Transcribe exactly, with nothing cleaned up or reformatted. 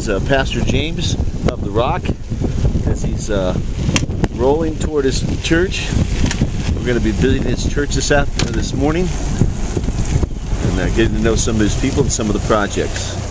uh, Pastor James of the Rock as he's uh, rolling toward his church. We're going to be visiting his church this afternoon, this morning, and uh, getting to know some of his people and some of the projects.